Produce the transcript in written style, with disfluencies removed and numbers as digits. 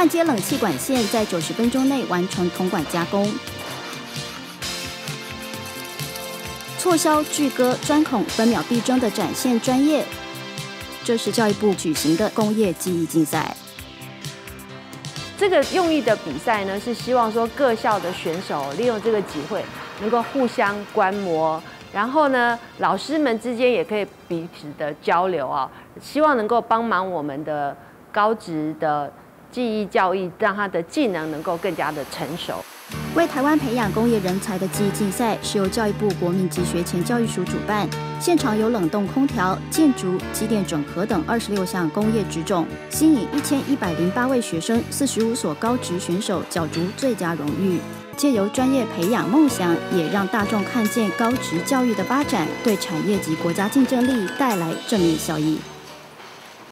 焊接冷气管线在90分钟内完成铜管加工。错削、锯割、钻孔，分秒必争的展现专业。这是教育部举行的工业技艺竞赛。 这个用意的比赛呢，是希望说各校的选手利用这个机会，能够互相观摩，然后呢，老师们之间也可以彼此的交流啊，希望能够帮忙我们的高职的技艺教育，让他的技能能够更加的成熟。 为台湾培养工业人才的技艺竞赛是由教育部国民级学前教育署主办，现场有冷冻空调、建筑、机电整合等26项工业职种，吸引1108位学生、45所高职选手角逐最佳荣誉。借由专业培养梦想，也让大众看见高职教育的发展对产业及国家竞争力带来正面效益。